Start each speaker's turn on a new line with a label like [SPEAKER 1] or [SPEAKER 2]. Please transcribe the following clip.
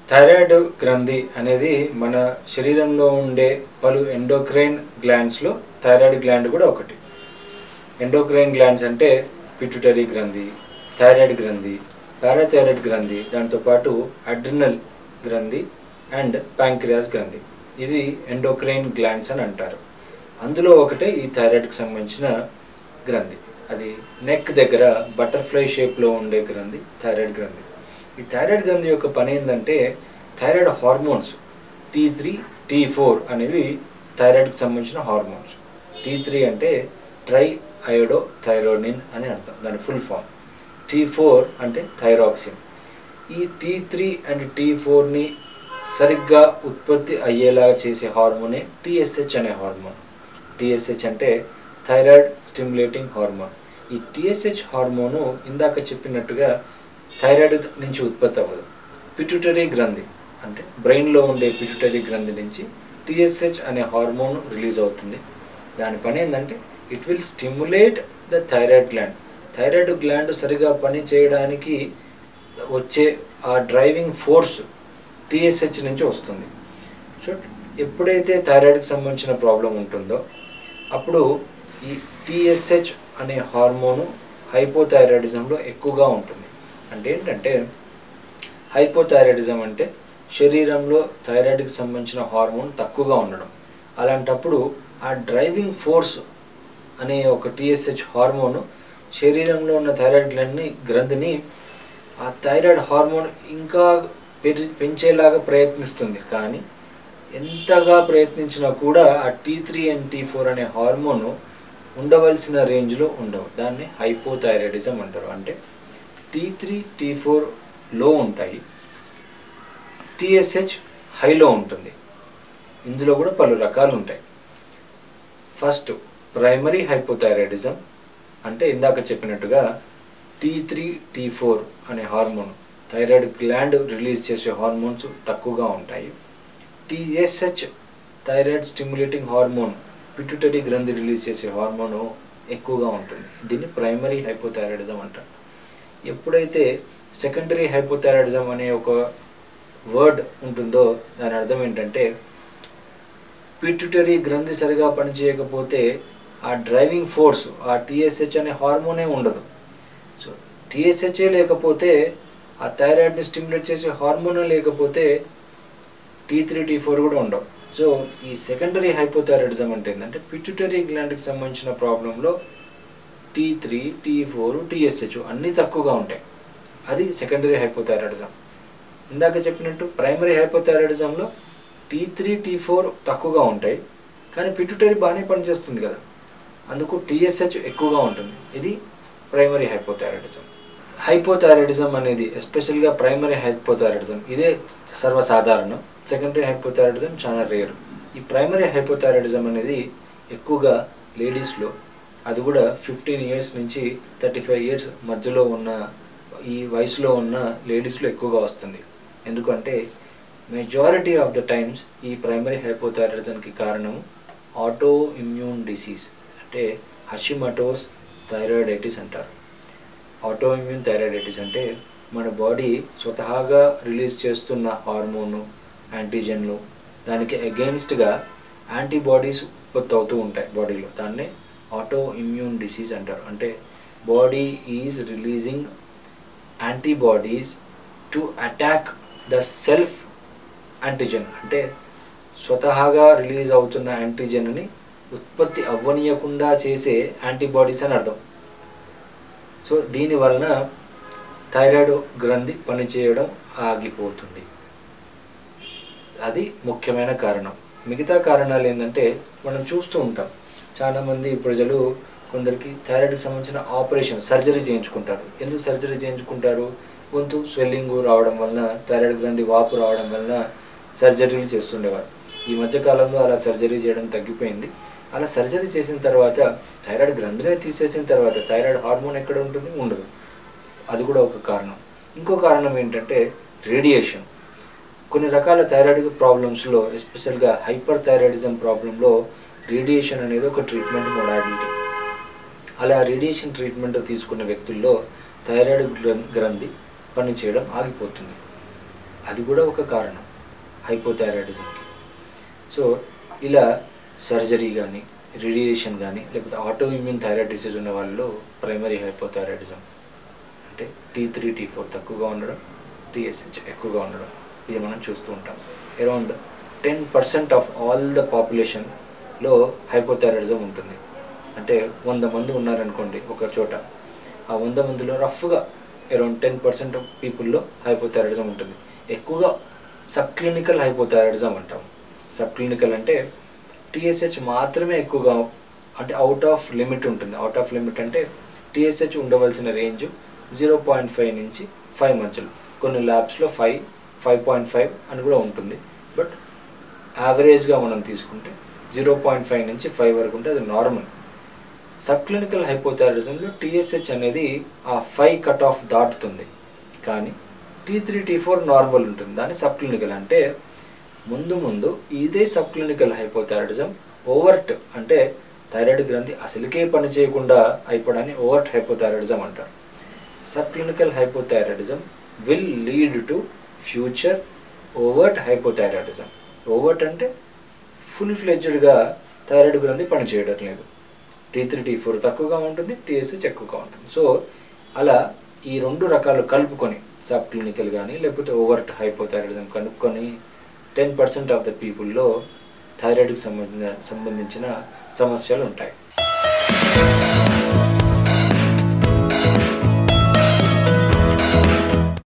[SPEAKER 1] Thyroid గ్రంథి అనేది మన శరీరంలో ఉండే పలు ఎండోక్రైన్ గ్లాండ్స్లో థైరాయిడ్ గ్లాండ్ కూడా ఒకటి. ఎండోక్రైన్ గ్లాండ్స్ అంటే పిట్యూటరీ గ్రంథి, థైరాయిడ్ గ్రంథి, పారాథైరాయిడ్ గ్రంథి, దాంతోపాటు అడ్రినల్ గ్రంథి అండ్ ప్యాంక్రియాస్ గ్రంథి. ఇది ఎండోక్రైన్ గ్లాండ్స్ అని అంటారు. అందులో ఒకటే ఈ థైరాయిడ్కి సంబంధించిన గ్రంథి. అది నెక్ దగ్గర బటర్ఫ్లై షేప్లో ఉండే గ్రంథి థైరాయిడ్ గ్రంథి. ఈ థైరాయిడ్ గ్రంథి యొక్క పని ఏంటంటే థైరాయిడ్ హార్మోన్స్ T3, T4 అనేవి థైరాయిడ్కి సంబంధించిన హార్మోన్స్. T3 అంటే ట్రై అయోడో థైరోనిన్ అని అర్థం, దాని ఫుల్ ఫామ్. T4 అంటే థైరాక్సిన్. ఈ T3 అండ్ T4ని సరిగ్గా ఉత్పత్తి అయ్యేలాగా చేసే హార్మోనే TSH అనే హార్మోన్. TSH అంటే థైరాయిడ్ స్టిమ్యులేటింగ్ హార్మోన్. ఈ TSH హార్మోను ఇందాక చెప్పినట్టుగా థైరాయిడ్ నుంచి ఉత్పత్తి అవ్వదు. పిట్యూటరీ గ్రంథి అంటే బ్రెయిన్లో ఉండే పిట్యూటరీ గ్రంథి నుంచి TSH అనే హార్మోన్ రిలీజ్ అవుతుంది. దాని పని ఏంటంటే it will stimulate the thyroid gland. Thyroid gland సరిగా పని చేయడానికి వచ్చే ఆ డ్రైవింగ్ ఫోర్స్ TSH నుంచి వస్తుంది. సో ఎప్పుడైతే థైరాయిడ్కి సంబంధించిన ప్రాబ్లం ఉంటుందో అప్పుడు ఈ TSH అనే హార్మోను హైపోథైరాయిడిజంలో ఎక్కువగా ఉంటుంది. అంటే ఏంటంటే హైపోథైరాయిడిజం అంటే శరీరంలో థైరాయిడ్కి సంబంధించిన హార్మోన్ తక్కువగా ఉండడం. అలాంటప్పుడు ఆ డ్రైవింగ్ ఫోర్స్ అనే ఒక TSH హార్మోను శరీరంలో ఉన్న థైరాయిడ్ గ్రంథిని ఆ థైరాయిడ్ హార్మోన్ ఇంకా పెంచేలాగా ప్రయత్నిస్తుంది. కానీ ఎంతగా ప్రయత్నించినా కూడా ఆ T3 అండ్ T4 అనే హార్మోను ఉండవలసిన రేంజ్లో ఉండవు. దాన్ని హైపోథైరాయిడిజం అంటారు. అంటే T3, T4 లో ఉంటాయి, TSH హైలో ఉంటుంది. ఇందులో కూడా పలు రకాలు ఉంటాయి. ఫస్ట్ ప్రైమరీ హైపోథైరాయిడిజం అంటే ఇందాక చెప్పినట్టుగా T3, T4 అనే హార్మోన్ థైరాయిడ్ గ్లాండ్ రిలీజ్ చేసే హార్మోన్స్ తక్కువగా ఉంటాయి. TSH thyroid stimulating hormone pituitary గ్రంథి రిలీజ్ చేసే హార్మోన్ ఎక్కువగా ఉంటుంది. దీన్ని ప్రైమరీ హైపోథైరాయిడిజం అంటారు. ఎప్పుడైతే సెకండరీ హైపోథైరాయిడిజం అనే ఒక వర్డ్ ఉంటుందో దాని అర్థం ఏంటంటే పిట్యూటరీ గ్రంథి సరిగా పనిచేయకపోతే ఆ డ్రైవింగ్ ఫోర్స్ ఆ TSH అనే హార్మోనే ఉండదు. సో TSHే లేకపోతే ఆ థైరాయిడ్ని స్టిమ్యులేట్ చేసే హార్మోనే లేకపోతే T3, T4 కూడా ఉండవు. సో ఈ సెకండరీ హైపోథైరాయిడిజం అంటే ఏంటంటే పిట్యూటరీ గ్లాండ్కి సంబంధించిన ప్రాబ్లంలో T3, T4, TSH అన్నీ తక్కువగా ఉంటాయి. అది సెకండరీ హైపోథైరాయిడిజం. ఇందాక చెప్పినట్టు ప్రైమరీ హైపోథైరాయిడిజంలో T3, T4 తక్కువగా ఉంటాయి, కానీ పిట్యూటరీ బాగానే పనిచేస్తుంది కదా, అందుకు TSH ఎక్కువగా ఉంటుంది. ఇది ప్రైమరీ హైపోథైరాయిడిజం. హైపోథైరాయిడిజం అనేది ఎస్పెషల్గా ప్రైమరీ హైపోథైరాయిడిజం ఇదే సర్వసాధారణం. సెకండరీ హైపోథైరాయిడిజం చాలా రేరు. ఈ ప్రైమరీ హైపోథైరాయిడిజం అనేది ఎక్కువగా లేడీస్లో, అది కూడా 15 ఇయర్స్ నుంచి 35 ఇయర్స్ మధ్యలో ఉన్న ఈ వయసులో ఉన్న లేడీస్లో ఎక్కువగా వస్తుంది. ఎందుకంటే మెజారిటీ ఆఫ్ ద టైమ్స్ ఈ ప్రైమరీ హైపోథైరాయిడిజంకి కారణం ఆటో ఇమ్యూన్ డిసీజ్ అంటే హషిమటోస్ థైరాయిడైటిస్ అంటారు. ఆటో ఇమ్యూన్ థైరాయిడైటిస్ అంటే మన బాడీ స్వతహాగా రిలీజ్ చేస్తున్న హార్మోను యాంటీజెన్లు దానికి అగెయిన్స్ట్గా యాంటీబాడీస్ ఉత్పత్తి అవుతూ ఉంటాయి బాడీలో. దాన్నే ఆటో ఇమ్యూన్ డిసీజ్ అంటారు. అంటే body is releasing antibodies to attack the self antigen. అంటే స్వతహాగా రిలీజ్ అవుతున్న యాంటీజెన్ని ఉత్పత్తి అవ్వనీయకుండా చేసే యాంటీబాడీస్ అని అర్థం. సో దీనివలన థైరాయిడ్ గ్రంథి పనిచేయడం ఆగిపోతుంది. అది ముఖ్యమైన కారణం. మిగతా కారణాలు ఏంటంటే మనం చూస్తూ ఉంటాం, చాలామంది ప్రజలు కొందరికి థైరాయిడ్కి సంబంధించిన ఆపరేషన్ సర్జరీ చేయించుకుంటారు. ఎందుకు సర్జరీ చేయించుకుంటారు? గొంతు స్వెల్లింగ్ రావడం వలన, థైరాయిడ్ గ్రంథి వాపు రావడం వలన సర్జరీలు చేస్తుండేవారు. ఈ మధ్యకాలంలో అలా సర్జరీ చేయడం తగ్గిపోయింది. అలా సర్జరీ చేసిన తర్వాత థైరాయిడ్ గ్రంథినే తీసేసిన తర్వాత థైరాయిడ్ హార్మోన్ ఎక్కడ ఉంటుంది? ఉండదు. అది కూడా ఒక కారణం. ఇంకో కారణం ఏంటంటే రేడియేషన్. కొన్ని రకాల థైరాయిడ్ ప్రాబ్లమ్స్లో ఎస్పెషల్గా హైపర్ థైరాయిడిజం ప్రాబ్లంలో రేడియేషన్ అనేది ఒక ట్రీట్మెంట్ మొడాలిటీ. అలా రేడియేషన్ ట్రీట్మెంట్ తీసుకున్న వ్యక్తుల్లో థైరాయిడ్ గ్రంథి పనిచేయడం ఆగిపోతుంది. అది కూడా ఒక కారణం హైపోథైరాయిడిజంకి. సో ఇలా సర్జరీ కానీ, రేడియేషన్ కానీ, లేకపోతే ఆటో ఇమ్యూన్ థైరాయిడ్ డిసీజ్ ఉన్న వాళ్ళలో ప్రైమరీ హైపోథైరాయిడిజం అంటే T3 T4 తక్కువగా ఉండడం, TSH ఎక్కువగా ఉండడం, ఇది మనం చూస్తూ ఉంటాం. అరౌండ్ 10% ఆఫ్ ఆల్ ద పాపులేషన్లో హైపోథైరాయిడిజం ఉంటుంది. అంటే 100 మంది ఉన్నారనుకోండి ఒక చోట, ఆ 100 మందిలో రఫ్గా అరౌండ్ 10% ఆఫ్ పీపుల్లో హైపోథైరాయిడిజం ఉంటుంది. ఎక్కువగా సబ్ క్లినికల్ హైపోథైరాయిడిజం అంటాం. సబ్ క్లినికల్ అంటే TSH మాత్రమే ఎక్కువగా, అంటే అవుట్ ఆఫ్ లిమిట్ ఉంటుంది. అవుట్ ఆఫ్ లిమిట్ అంటే TSH ఉండవలసిన రేంజ్ 0.5 నుంచి 5 మధ్యలో, కొన్ని ల్యాబ్స్లో 5, 5.5 అని కూడా ఉంటుంది. బట్ యావరేజ్గా మనం తీసుకుంటే 0.5 నుంచి 5 వరకు ఉంటే అది నార్మల్. సబ్ క్లినికల్ హైపోథైరాయిడిజంలో TSH అనేది ఆ 5 కట్ ఆఫ్ దాటుతుంది, కానీ T3 T4 నార్మల్ ఉంటుంది. దాన్ని సబ్ క్లినికల్ అంటే ముందు ఇదే సబ్ క్లినికల్ హైపోథైరాయిడిజం ఓవర్ట్, అంటే థైరాయిడ్ గ్రంథి అసలుకే పని చేయకుండా అయిపోవడాన్ని ఓవర్ట్ హైపోథైరాయిడిజం అంటారు. Sub clinical hypothyroidism will lead to future overt hypothyroidism. Overt అంటే ఫుల్ ఫ్లెడ్జ్డ్గా థైరాయిడ్ గ్రంథి పని చేయడం లేదు. T3 T4 తక్కువగా ఉంటుంది, TSH ఎక్కువగా ఉంటుంది. సో అలా ఈ రెండు రకాలు కలుపుకొని సబ్ క్లినికల్ కానీ లేకపోతే ఓవర్ట్ హైపోథైరాయిడిజం కనుక్కొని 10% ఆఫ్ ద పీపుల్లో థైరాయిడ్కి సంబంధించిన సమస్యలు ఉంటాయి.